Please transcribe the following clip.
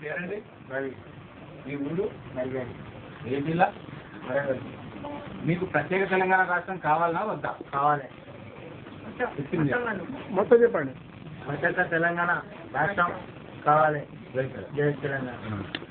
పేరండి రవి. మీ ఊరు నల్గొండ. ఏ జిల్లా? వరంగల్. మీకు ప్రత్యేక తెలంగాణ రాష్ట్రం కావాలన్నా వద్దా? కావాలి. మొత్తం చెప్పండి. ప్రత్యేక తెలంగాణ రాష్ట్రం కావాలి. జై తెలంగాణ.